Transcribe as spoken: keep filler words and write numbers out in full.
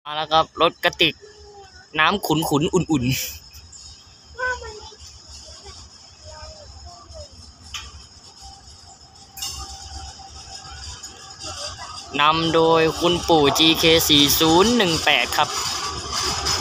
มาแล้วครับรถกระติกน้ำขุนขุนอุ่นๆนำโดยคุณปู่ จี เค สี่ศูนย์หนึ่งแปด ครับ